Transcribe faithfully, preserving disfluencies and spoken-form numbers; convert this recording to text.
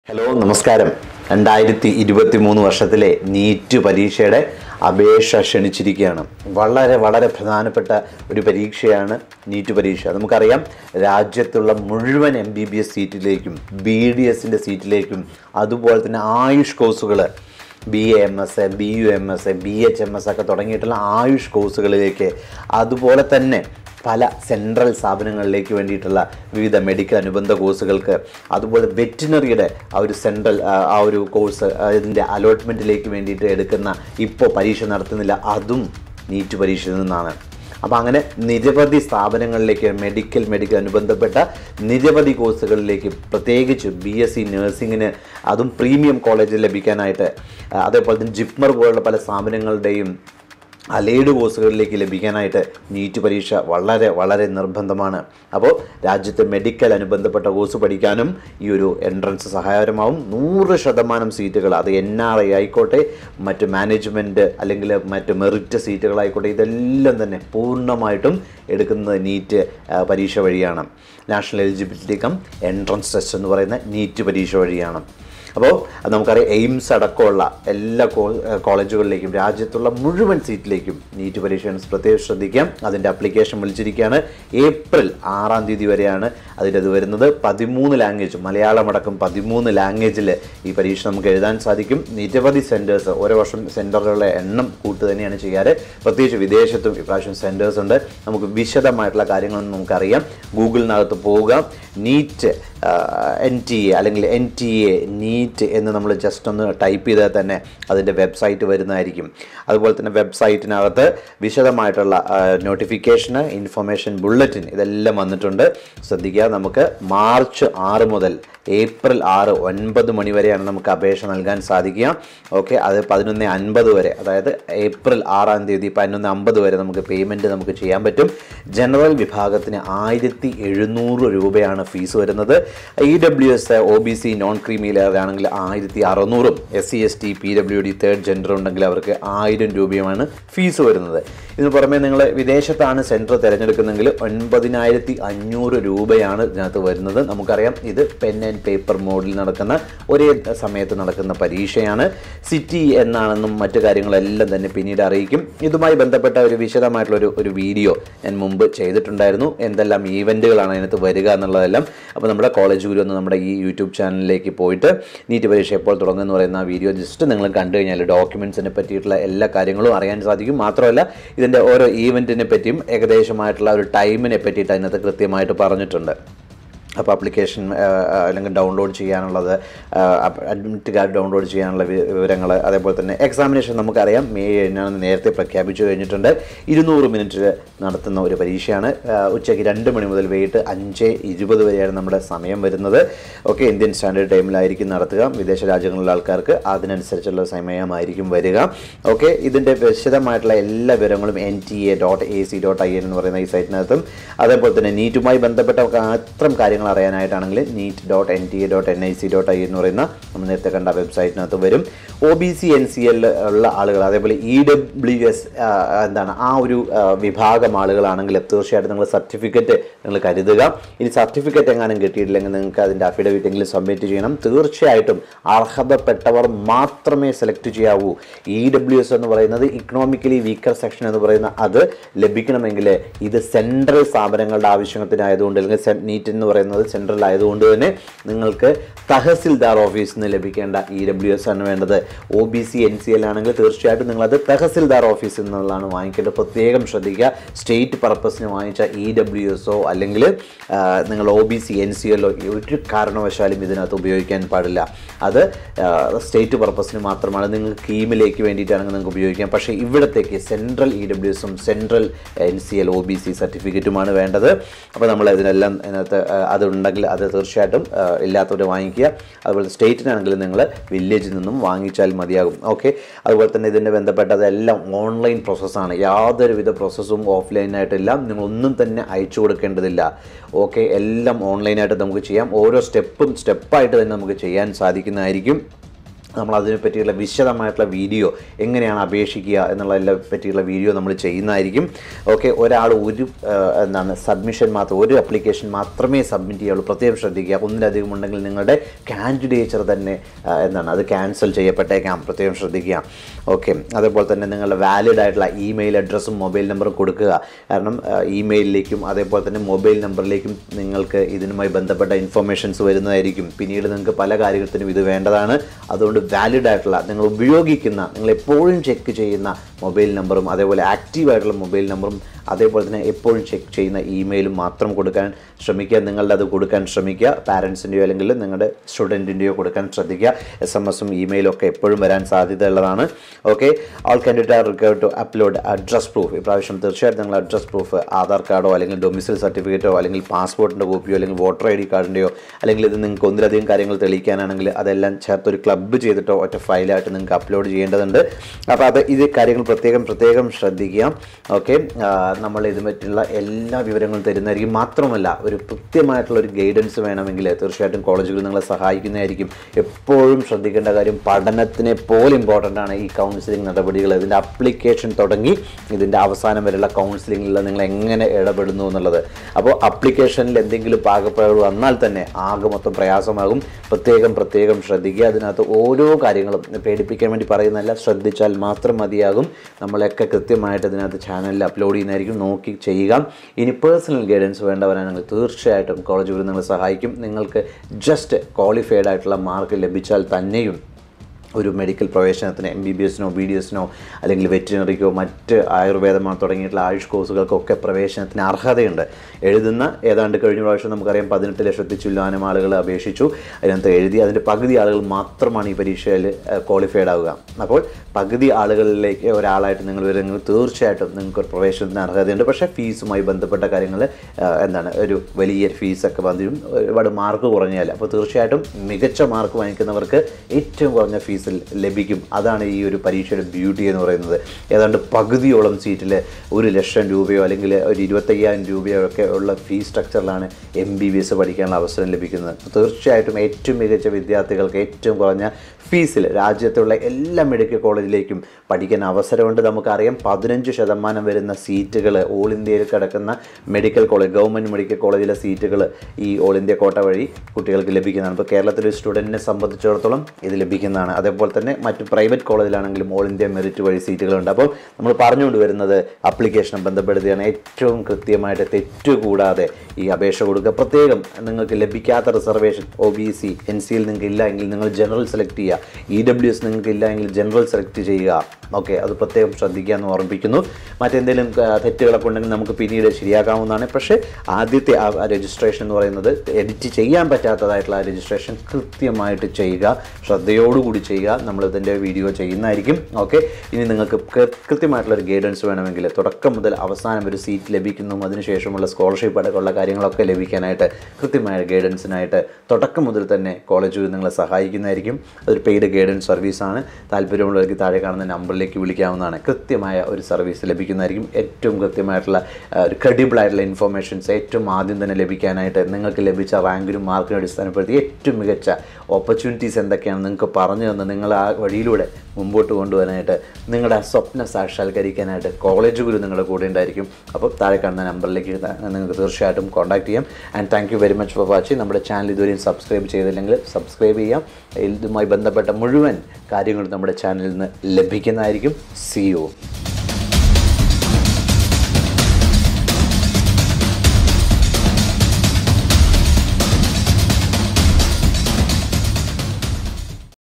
Hello നമസ്കാരം. രണ്ടായിരത്തി ഇരുപത്തി മൂന്ന് വർഷത്തിലെ നീറ്റ് പരീക്ഷയുടെ അപേക്ഷ ക്ഷണിച്ചിരിക്കുകയാണ്. വളരെ വളരെ പ്രധാനപ്പെട്ട ഒരു പരീക്ഷയാണ് നീറ്റ് പരീക്ഷ. നമുക്കറിയാം, രാജ്യത്തുള്ള മുഴുവൻ എം ബി ബി എസ് സീറ്റിലേക്കും ബി ഡി എസിൻ്റെ സീറ്റിലേക്കും അതുപോലെ തന്നെ ആയുഷ് കോഴ്സുകൾ B A M S B U M S B H M S ഒക്കെ തുടങ്ങിയിട്ടുള്ള ആയുഷ് കോഴ്സുകളിലേക്ക്, അതുപോലെ തന്നെ പല സെൻട്രൽ സ്ഥാപനങ്ങളിലേക്ക് വേണ്ടിയിട്ടുള്ള വിവിധ മെഡിക്കൽ അനുബന്ധ കോഴ്സുകൾക്ക്, അതുപോലെ വെറ്റിനറിയുടെ ആ ഒരു സെൻട്രൽ ആ ഒരു കോഴ്സ് അതിൻ്റെ അലോട്ട്മെൻറ്റിലേക്ക് വേണ്ടിയിട്ട് എടുക്കുന്ന ഇപ്പോൾ പരീക്ഷ നടത്തുന്നില്ല, അതും നീറ്റ് പരീക്ഷയിൽ നിന്നാണ്. അപ്പോൾ അങ്ങനെ നിരവധി സ്ഥാപനങ്ങളിലേക്ക് മെഡിക്കൽ മെഡിക്കൽ അനുബന്ധപ്പെട്ട നിരവധി കോഴ്സുകളിലേക്ക്, പ്രത്യേകിച്ച് ബി എസ് സി നഴ്സിങ്ങിന് അതും പ്രീമിയം കോളേജിൽ ലഭിക്കാനായിട്ട്, അതേപോലെ തന്നെ ജിപ്മർ പോലുള്ള പല സ്ഥാപനങ്ങളുടെയും അലൈഡ് കോഴ്സുകളിലേക്ക് ലഭിക്കാനായിട്ട് നീറ്റ് പരീക്ഷ വളരെ വളരെ നിർബന്ധമാണ്. അപ്പോൾ രാജ്യത്തെ മെഡിക്കൽ അനുബന്ധപ്പെട്ട കോഴ്സ് പഠിക്കാനും ഈ ഒരു എൻട്രൻസ് സഹായകരമാവും. നൂറ് ശതമാനം സീറ്റുകൾ, അത് എൻ ആർ ഐ ആയിക്കോട്ടെ, മറ്റ് മാനേജ്മെൻറ്റ് അല്ലെങ്കിൽ മറ്റ് മെറിറ്റ് സീറ്റുകളായിക്കോട്ടെ, ഇതെല്ലാം തന്നെ പൂർണ്ണമായിട്ടും എടുക്കുന്നത് നീറ്റ് പരീക്ഷ വഴിയാണ്. National eligibility cum entrance test എന്ന് പറയുന്ന നീറ്റ് പരീക്ഷ വഴിയാണ്. അപ്പോൾ നമുക്കറിയാം, എയിംസ് അടക്കമുള്ള എല്ലാ കോളേജുകളിലേക്കും രാജ്യത്തുള്ള മുഴുവൻ സീറ്റിലേക്കും നീറ്റ് പരീക്ഷ പ്രത്യേകം ശ്രദ്ധിക്കാം. അതിൻ്റെ അപ്ലിക്കേഷൻ വിളിച്ചിരിക്കുകയാണ്. ഏപ്രിൽ ആറാം തീയതി വരെയാണ് അതിൻ്റെ അത് വരുന്നത്. പതിമൂന്ന് ലാംഗ്വേജ്, മലയാളം അടക്കം പതിമൂന്ന് ലാംഗ്വേജിൽ ഈ പരീക്ഷ നമുക്ക് എഴുതാൻ സാധിക്കും. നിരവധി സെൻറ്റേഴ്സ്, ഓരോ വർഷം സെൻറ്ററുകളുടെ എണ്ണം കൂട്ട് തന്നെയാണ് ചെയ്യാറ്. പ്രത്യേകിച്ച് വിദേശത്തും ഇപ്രാവശ്യം സെൻറ്റേഴ്സ് ഉണ്ട്. നമുക്ക് വിശദമായിട്ടുള്ള കാര്യങ്ങളൊന്നും നമുക്കറിയാം. ഗൂഗിളിനകത്ത് പോവുക, നീറ്റ് എൻ ടി എ അല്ലെങ്കിൽ എൻ ടി എ നീറ്റ് എന്ന് നമ്മൾ ജസ്റ്റ് ഒന്ന് ടൈപ്പ് ചെയ്താൽ തന്നെ അതിൻ്റെ വെബ്സൈറ്റ് വരുന്നതായിരിക്കും. അതുപോലെ തന്നെ വെബ്സൈറ്റിനകത്ത് വിശദമായിട്ടുള്ള നോട്ടിഫിക്കേഷന്, ഇൻഫർമേഷൻ ബുള്ളറ്റിൻ ഇതെല്ലാം വന്നിട്ടുണ്ട്. ശ്രദ്ധിക്കുക, നമുക്ക് മാർച്ച് ആറ് മുതൽ ഏപ്രിൽ ആറ് ഒൻപത് മണി വരെയാണ് നമുക്ക് അപേക്ഷ നൽകാൻ സാധിക്കുക. ഓക്കെ, അത് പതിനൊന്ന് അൻപത് വരെ, അതായത് ഏപ്രിൽ ആറാം തീയതി പതിനൊന്ന് അമ്പത് വരെ നമുക്ക് പേയ്മെൻറ്റ് നമുക്ക് ചെയ്യാൻ പറ്റും. ജനറൽ വിഭാഗത്തിന് ആയിരത്തി എഴുന്നൂറ് രൂപയാണ് ഫീസ് വരുന്നത്. E W S, O B C, non creamy layer ആണെങ്കിൽ ആയിരത്തി അറുന്നൂറും, S C S T, P W D, third gender ഉണ്ടെങ്കിൽ അവർക്ക് ആയിരം രൂപയുമാണ് ഫീസ് വരുന്നത്. ഇതിന് പുറമെ നിങ്ങൾ വിദേശത്താണ് സെൻറ്റർ തിരഞ്ഞെടുക്കുന്നതെങ്കിൽ ഒൻപതിനായിരത്തി അഞ്ഞൂറ് രൂപയാണ് ഇതിനകത്ത് വരുന്നത്. നമുക്കറിയാം, ഇത് പെൻ ആൻഡ് പേപ്പർ മോഡിൽ നടക്കുന്ന ഒരേ സമയത്ത് നടക്കുന്ന പരീക്ഷയാണ്. സിറ്റി എന്നാണെന്നും മറ്റു കാര്യങ്ങളെല്ലാം തന്നെ പിന്നീട് അറിയിക്കും. ഇതുമായി ബന്ധപ്പെട്ട ഒരു വിശദമായിട്ടുള്ളൊരു ഒരു വീഡിയോ ഞാൻ മുമ്പ് ചെയ്തിട്ടുണ്ടായിരുന്നു. എന്തെല്ലാം ഈവൻറ്റുകളാണ് അതിനകത്ത് വരിക എന്നുള്ളതെല്ലാം. അപ്പോൾ നമ്മുടെ കോളേജ് ഗുരു എന്ന് നമ്മുടെ ഈ യൂട്യൂബ് ചാനലിലേക്ക് പോയിട്ട് നീറ്റ് പരീക്ഷ എപ്പോൾ തുടങ്ങുമെന്ന് പറയുന്ന ആ വീഡിയോ ജസ്റ്റ് നിങ്ങൾ കണ്ടു കഴിഞ്ഞാൽ ഡോക്യുമെൻറ്റ്സിനെ പറ്റിയിട്ടുള്ള എല്ലാ കാര്യങ്ങളും അറിയാൻ സാധിക്കും. മാത്രമല്ല, ഇതിൻ്റെ ഓരോ ഈവൻറ്റിനെ പറ്റിയും ഏകദേശമായിട്ടുള്ള ഒരു ടൈമിനെ പറ്റിയിട്ട് അതിനകത്ത് കൃത്യമായിട്ട് പറഞ്ഞിട്ടുണ്ട്. അപ്പോൾ ആപ്ലിക്കേഷൻ അല്ലെങ്കിൽ ഡൗൺലോഡ് ചെയ്യാനുള്ളത്, അഡ്മിറ്റ് കാർഡ് ഡൗൺലോഡ് ചെയ്യാനുള്ള വിവരങ്ങൾ, അതേപോലെ തന്നെ എക്സാമിനേഷൻ നമുക്കറിയാം മെയ് ഏഴിനാണ് നേരത്തെ പ്രഖ്യാപിച്ചു കഴിഞ്ഞിട്ടുണ്ട്. ഇരുന്നൂറ് മിനിറ്റ് നടത്തുന്ന ഒരു പരീക്ഷയാണ്. ഉച്ചയ്ക്ക് രണ്ട് മണി മുതൽ വൈകിട്ട് അഞ്ച് ഇരുപത് വരെയാണ് നമ്മുടെ സമയം വരുന്നത്. ഓക്കെ, ഇന്ത്യൻ സ്റ്റാൻഡേർഡ് ടൈമിലായിരിക്കും നടത്തുക. വിദേശ രാജ്യങ്ങളിലുള്ള ആൾക്കാർക്ക് അതിനനുസരിച്ചുള്ള സമയമായിരിക്കും വരിക. ഓക്കെ, ഇതിൻ്റെ വിശദമായിട്ടുള്ള എല്ലാ വിവരങ്ങളും N T A dot A C dot I N എന്ന് പറയുന്ന ഈ സൈറ്റിനകത്തും, അതേപോലെ തന്നെ നീറ്റുമായി ബന്ധപ്പെട്ട അത്തരം കാര്യങ്ങൾ അറിയാനായിട്ടാണെങ്കിൽ NEET dot N T A dot N I C dot I എന്ന് പറയുന്ന നമ്മൾ നേരത്തെ കണ്ട വെബ്സൈറ്റിനകത്ത് വരും. O B C N C L ഉള്ള ആളുകൾ, അതേപോലെ ഇ ഡബ്ല്യു എസ് എന്താണ് ആ ഒരു വിഭാഗം ആളുകളാണെങ്കിൽ തീർച്ചയായിട്ടും നിങ്ങൾ സർട്ടിഫിക്കറ്റ് നിങ്ങൾ കരുതുക. ഇനി സർട്ടിഫിക്കറ്റ് എങ്ങാനും കിട്ടിയിട്ടില്ലെങ്കിൽ നിങ്ങൾക്ക് അതിൻ്റെ അഫിഡവിറ്റ് എങ്കിലും സബ്മിറ്റ് ചെയ്യണം. തീർച്ചയായിട്ടും അർഹതപ്പെട്ടവർ മാത്രമേ സെലക്ട് ചെയ്യാവൂ. ഇ ഡബ്ല്യു എസ് എന്ന് പറയുന്നത് ഇക്കണോമിക്കലി വീക്കർ സെക്ഷൻ എന്ന് പറയുന്ന അത് ലഭിക്കണമെങ്കിൽ ഇത് സെൻട്രൽ സ്ഥാപനങ്ങളുടെ ആവശ്യത്തിനായതുകൊണ്ട്, അല്ലെങ്കിൽ നീറ്റ് എന്ന് പറയുന്നത് സെൻട്രൽ ആയതുകൊണ്ട് തന്നെ നിങ്ങൾക്ക് തഹസിൽദാർ ഓഫീസിൽ നിന്ന് ലഭിക്കേണ്ട ഇ ഡബ്ല്യു എസ് ആണ് വേണ്ടത്. O B C N C L ആണെങ്കിൽ തീർച്ചയായിട്ടും നിങ്ങളത് തഹസിൽദാർ ഓഫീസിൽ നിന്നുള്ളതാണ് വാങ്ങിക്കേണ്ടത്. പ്രത്യേകം ശ്രദ്ധിക്കുക, സ്റ്റേറ്റ് പർപ്പസിന് വാങ്ങിച്ച ഇ ഡബ്ല്യു എസോ അല്ലെങ്കിൽ നിങ്ങൾ O B C N C എല്ലോ ഒരു കാരണവശാലും ഇതിനകത്ത് ഉപയോഗിക്കാൻ പാടില്ല. അത് സ്റ്റേറ്റ് പർപ്പസിന് മാത്രമാണ്. നിങ്ങൾക്ക് കീമിലേക്ക് വേണ്ടിയിട്ടാണെങ്കിൽ നിങ്ങൾക്ക് ഉപയോഗിക്കാം. പക്ഷേ ഇവിടത്തേക്ക് സെൻട്രൽ ഇ ഡബ്ല്യു എസും central N C L O B C സർട്ടിഫിക്കറ്റുമാണ് വേണ്ടത്. അപ്പോൾ നമ്മൾ ഇതിനെല്ലാം അതിനകത്ത് അതുണ്ടെങ്കിൽ അത് തീർച്ചയായിട്ടും ഇല്ലാത്തവർ വാങ്ങിക്കുക. അതുപോലെ സ്റ്റേറ്റിനാണെങ്കിൽ നിങ്ങൾ വില്ലേജിൽ നിന്നും വാങ്ങിച്ചാൽ മതിയാകും. ഓക്കെ, അതുപോലെ തന്നെ ഇതിൻ്റെ ബന്ധപ്പെട്ടതെല്ലാം ഓൺലൈൻ പ്രോസസ്സാണ്. യാതൊരുവിധ പ്രോസസ്സും ഓഫ്ലൈനായിട്ടില്ല. നിങ്ങളൊന്നും തന്നെ അയച്ചു കൊടുക്കേണ്ടതില്ല. ഓക്കെ, എല്ലാം ഓൺലൈനായിട്ട് നമുക്ക് ചെയ്യാം. ഓരോ സ്റ്റെപ്പും സ്റ്റെപ്പായിട്ട് തന്നെ നമുക്ക് ചെയ്യാൻ സാധിക്കുന്നതായിരിക്കും. നമ്മൾ അതിനെ പറ്റിയുള്ള വിശദമായിട്ടുള്ള വീഡിയോ എങ്ങനെയാണ് അപേക്ഷിക്കുക എന്നുള്ളതിനെ പറ്റിയുള്ള വീഡിയോ നമ്മൾ ചെയ്യുന്നതായിരിക്കും. ഓക്കെ, ഒരാൾ ഒരു എന്താണ് സബ്മിഷൻ മാത്രം ഒരു ആപ്ലിക്കേഷൻ മാത്രമേ സബ്മിറ്റ് ചെയ്യുള്ളൂ. പ്രത്യേകം ശ്രദ്ധിക്കുക. ഒന്നിലധികം ഉണ്ടെങ്കിൽ നിങ്ങളുടെ കാൻഡിഡേച്ചർ തന്നെ എന്താണ് അത് ക്യാൻസൽ ചെയ്യപ്പെട്ടേക്കാം. പ്രത്യേകം ശ്രദ്ധിക്കുക. ഓക്കെ, അതേപോലെ തന്നെ നിങ്ങളുടെ വാലിഡ് ആയിട്ടുള്ള ഇമെയിൽ അഡ്രസ്സും മൊബൈൽ നമ്പറും കൊടുക്കുക. കാരണം ഇമെയിലിലേക്കും അതേപോലെ തന്നെ മൊബൈൽ നമ്പറിലേക്കും നിങ്ങൾക്ക് ഇതിനുമായി ബന്ധപ്പെട്ട ഇൻഫർമേഷൻസ് വരുന്നതായിരിക്കും. പിന്നീട് നിങ്ങൾക്ക് പല കാര്യത്തിനും ഇത് വേണ്ടതാണ്. അതുകൊണ്ട് വാലിഡ് ആയിട്ടുള്ള നിങ്ങൾ ഉപയോഗിക്കുന്ന നിങ്ങൾ എപ്പോഴും ചെക്ക് ചെയ്യുന്ന മൊബൈൽ നമ്പറും അതേപോലെ ആക്റ്റീവായിട്ടുള്ള മൊബൈൽ നമ്പറും അതേപോലെ തന്നെ എപ്പോഴും ചെക്ക് ചെയ്യുന്ന ഇമെയിലും മാത്രം കൊടുക്കാൻ ശ്രമിക്കുക. നിങ്ങളുടെ അത് കൊടുക്കാൻ ശ്രമിക്കുക. പാരൻസിൻ്റെയോ അല്ലെങ്കിൽ നിങ്ങളുടെ സ്റ്റുഡൻറ്റിൻ്റെയോ കൊടുക്കാൻ ശ്രദ്ധിക്കുക. എസ് എം എസും ഇമെയിലും ഒക്കെ എപ്പോഴും വരാൻ സാധ്യതയുള്ളതാണ്. Okay, all candidate are required to upload address proof. ഇപ്രാവശ്യം തീർച്ചയായിട്ടും നിങ്ങൾ അഡ്രസ് പ്രൂഫ് ആധാർ കാർഡോ അല്ലെങ്കിൽ ഡൊമിസൈൽ സർട്ടിഫിക്കറ്റോ അല്ലെങ്കിൽ പാസ്പോർട്ടിൻ്റെ കോപ്പിയോ അല്ലെങ്കിൽ വോട്ടർ ഐ ഡി കാർഡിൻ്റെയോ അല്ലെങ്കിൽ ഇത് നിങ്ങൾക്ക് ഒന്നിലധികം കാര്യങ്ങൾ തെളിയിക്കാനാണെങ്കിൽ അതെല്ലാം ചേർത്തൊരു ക്ലബ്ബ് ചെയ്തിട്ടോ ഒറ്റ ഫയലായിട്ട് നിങ്ങൾക്ക് അപ്ലോഡ് ചെയ്യേണ്ടതുണ്ട്. അപ്പോൾ അത് ഇത് കാര്യങ്ങൾ പ്രത്യേകം പ്രത്യേകം ശ്രദ്ധിക്കുക. ഓക്കെ, നമ്മൾ ഇത് പറ്റിയുള്ള എല്ലാ വിവരങ്ങളും തരുന്നതായിരിക്കും. മാത്രമല്ല ഒരു കൃത്യമായിട്ടുള്ള ഒരു ഗൈഡൻസ് വേണമെങ്കിൽ തീർച്ചയായിട്ടും കോളേജുകൾ നിങ്ങളെ സഹായിക്കുന്നതായിരിക്കും. എപ്പോഴും ശ്രദ്ധിക്കേണ്ട കാര്യം പഠനത്തിനെ പോലെ ഇമ്പോർട്ടൻ്റ് ആണ് ഈ കൗൺസിലിംഗ് നടപടികൾ. ഇതിൻ്റെ അപ്ലിക്കേഷൻ തുടങ്ങി ഇതിൻ്റെ അവസാനം വരെയുള്ള കൗൺസിലിംഗിൽ നിങ്ങൾ എങ്ങനെ ഇടപെടുന്നു എന്നുള്ളത്. അപ്പോൾ അപ്ലിക്കേഷനിൽ എന്തെങ്കിലും പാകപ്പിഴകൾ വന്നാൽ തന്നെ ആകെ മൊത്തം പ്രയാസമാകും. പ്രത്യേകം പ്രത്യേകം ശ്രദ്ധിക്കുക. അതിനകത്ത് ഓരോ കാര്യങ്ങളും പേടിപ്പിക്കാൻ വേണ്ടി പറയുന്നതല്ല, ശ്രദ്ധിച്ചാൽ മാത്രം മതിയാകും. നമ്മളൊക്കെ കൃത്യമായിട്ട് ഇതിനകത്ത് ചാനലിൽ അപ്ലോഡ് ചെയ്യുന്നതായിരിക്കും. നോക്കി ചെയ്യുക. ഇനി പേഴ്സണൽ ഗൈഡൻസ് വേണ്ടവരാണെങ്കിൽ തീർച്ചയായിട്ടും കോളേജ് ഗുരു നിങ്ങളെ സഹായിക്കും. നിങ്ങൾക്ക് ജസ്റ്റ് ക്വാളിഫൈഡ് ആയിട്ടുള്ള മാർക്ക് ലഭിച്ചാൽ തന്നെയും ഒരു മെഡിക്കൽ പ്രവേശനത്തിന് എം ബി ബി എസിനോ ബി ഡി എസിനോ അല്ലെങ്കിൽ വെറ്റിനറിക്കോ മറ്റ് ആയുർവേദമോ തുടങ്ങിയിട്ടുള്ള ആയുഷ് കോഴ്സുകൾക്കൊക്കെ പ്രവേശനത്തിന് അർഹതയുണ്ട്. എഴുതുന്ന ഏതാണ്ട് കഴിഞ്ഞ പ്രാവശ്യം നമുക്കറിയാം പതിനെട്ട് ലക്ഷത്തി ചില്ലാനം ആളുകൾ അപേക്ഷിച്ചു. അതിനകത്ത് എഴുതി അതിൻ്റെ പകുതി ആളുകൾ മാത്രമാണ് ഈ പരീക്ഷയിൽ ക്വാളിഫൈഡ് ആവുക. അപ്പോൾ പകുതി ആളുകളിലേക്ക് ഒരാളായിട്ട് നിങ്ങൾ വരുമെങ്കിൽ തീർച്ചയായിട്ടും നിങ്ങൾക്ക് ഒരു പ്രവേശനത്തിന് അർഹതയുണ്ട്. പക്ഷേ ഫീസുമായി ബന്ധപ്പെട്ട കാര്യങ്ങൾ എന്താണ് ഒരു വലിയ ഫീസൊക്കെ വന്നിരും ഒരുപാട് മാർക്ക് കുറഞ്ഞാൽ. അപ്പോൾ തീർച്ചയായിട്ടും മികച്ച മാർക്ക് വാങ്ങിക്കുന്നവർക്ക് ഏറ്റവും കുറഞ്ഞ ഫീസ് ലഭിക്കും. അതാണ് ഈ ഒരു പരീക്ഷയുടെ ബ്യൂട്ടി എന്ന് പറയുന്നത്. ഏതാണ്ട് പകുതിയോളം സീറ്റിൽ ഒരു ലക്ഷം രൂപയോ അല്ലെങ്കിൽ ഒരു ഇരുപത്തയ്യായിരം രൂപയോ ഒക്കെ ഉള്ള ഫീസ് സ്ട്രക്ചറിലാണ് എം ബി ബി എസ് പഠിക്കാനുള്ള അവസരം ലഭിക്കുന്നത്. തീർച്ചയായിട്ടും ഏറ്റവും മികച്ച വിദ്യാർത്ഥികൾക്ക് ഏറ്റവും കുറഞ്ഞ ഫീസിൽ രാജ്യത്തുള്ള എല്ലാ മെഡിക്കൽ കോളേജിലേക്കും പഠിക്കാൻ അവസരമുണ്ട്. നമുക്കറിയാം പതിനഞ്ച് ശതമാനം വരുന്ന സീറ്റുകൾ ഓൾ ഇന്ത്യയിൽ കിടക്കുന്ന മെഡിക്കൽ കോളേജ് ഗവൺമെൻറ് മെഡിക്കൽ കോളേജിലെ സീറ്റുകൾ ഈ ഓൾ ഇന്ത്യ കോട്ട വഴി കുട്ടികൾക്ക് ലഭിക്കുന്നതാണ്. ഇപ്പോൾ കേരളത്തിലെ സ്റ്റുഡൻറ്റിനെ സംബന്ധിച്ചിടത്തോളം ഇത് ലഭിക്കുന്നതാണ്. അതേപോലെ തന്നെ മറ്റ് പ്രൈവറ്റ് കോളേജിലാണെങ്കിലും ഓൾ ഇന്ത്യ മെറിറ്റ് വഴി സീറ്റുകളുണ്ട്. അപ്പോൾ നമ്മൾ പറഞ്ഞുകൊണ്ട് വരുന്നത് അപ്ലിക്കേഷൻ ബന്ധപ്പെടുത്തുകയാണ്. ഏറ്റവും കൃത്യമായിട്ട് തെറ്റുകൂടാതെ ഈ അപേക്ഷ കൊടുക്കുക. പ്രത്യേകം നിങ്ങൾക്ക് ലഭിക്കാത്ത reservation O B C N സിയിൽ നിങ്ങൾക്ക് ഇല്ല എങ്കിൽ നിങ്ങൾ ജനറൽ സെലക്ട് ചെയ്യുക. ഇ ഡബ്ല്യു എസ് നിങ്ങൾക്ക് ഇല്ല എങ്കിൽ ജനറൽ സെലക്ട് ചെയ്യുക. ഓക്കെ, അത് പ്രത്യേകം ശ്രദ്ധിക്കുക എന്ന് ഓർമ്മിപ്പിക്കുന്നു. മറ്റെന്തെങ്കിലും തെറ്റുകളൊക്കെ ഉണ്ടെങ്കിൽ നമുക്ക് പിന്നീട് ശരിയാക്കാവുന്നതാണ്. പക്ഷേ ആദ്യത്തെ ആ രജിസ്ട്രേഷൻ എന്ന് പറയുന്നത് എഡിറ്റ് ചെയ്യാൻ പറ്റാത്തതായിട്ടുള്ള ആ രജിസ്ട്രേഷൻ കൃത്യമായിട്ട് ചെയ്യുക, ശ്രദ്ധയോടുകൂടി ചെയ്യുക. നമ്മളിതിൻ്റെ വീഡിയോ ചെയ്യുന്നതായിരിക്കും. ഓക്കെ, ഇനി നിങ്ങൾക്ക് കൃത്യമായിട്ടുള്ളൊരു ഗൈഡൻസ് വേണമെങ്കിൽ തുടക്കം മുതൽ അവസാനം ഒരു സീറ്റ് ലഭിക്കുന്നു അതിനുശേഷമുള്ള സ്കോളർഷിപ്പ് അടക്കമുള്ള കാര്യങ്ങളൊക്കെ ലഭിക്കാനായിട്ട് കൃത്യമായ ഗൈഡൻസിനായിട്ട് തുടക്കം മുതൽ തന്നെ കോളേജ് നിങ്ങളെ സഹായിക്കുന്നതായിരിക്കും. അതൊരു പെയ്ഡ് ഗൈഡൻസ് സർവീസാണ്. താല്പര്യമുള്ളവർക്ക് താഴെ കാണുന്ന നമ്പറിലേക്ക് വിളിക്കാവുന്നതാണ്. കൃത്യമായ ഒരു സർവീസ് ലഭിക്കുന്നതായിരിക്കും. ഏറ്റവും കൃത്യമായിട്ടുള്ള ഒരു ക്രെഡിബിൾ ആയിട്ടുള്ള ഇൻഫർമേഷൻസ് ഏറ്റവും ആദ്യം തന്നെ ലഭിക്കാനായിട്ട് നിങ്ങൾക്ക് ലഭിച്ച റാങ്കിനും മാർക്കിനും അടിസ്ഥാനപ്പെടുത്തി ഏറ്റവും മികച്ച ഓപ്പർച്യൂണിറ്റീസ് എന്തൊക്കെയാണ് നിങ്ങൾക്ക് പറഞ്ഞു തന്ന് നിങ്ങൾ ആ വഴിയിലൂടെ മുമ്പോട്ട് കൊണ്ടുപോകാനായിട്ട് നിങ്ങളുടെ സ്വപ്നം സാക്ഷാത്കരിക്കാനായിട്ട് കോളേജ് ഗുരു നിങ്ങളുടെ കൂടെ ഉണ്ടായിരിക്കും. അപ്പോൾ താഴെ കാണുന്ന നമ്പറിലേക്ക് നിങ്ങൾക്ക് തീർച്ചയായിട്ടും കോൺടാക്ട് ചെയ്യാം. And thank you very much for watching. നമ്മുടെ ചാനൽ ഇതുവരെയും സബ്സ്ക്രൈബ് ചെയ്തില്ലെങ്കിൽ സബ്സ്ക്രൈബ് ചെയ്യാം. ഇതുമായി ബന്ധപ്പെട്ട മുഴുവൻ കാര്യങ്ങളും നമ്മുടെ ചാനലിൽ നിന്ന് ലഭിക്കുന്നതായിരിക്കും. See U.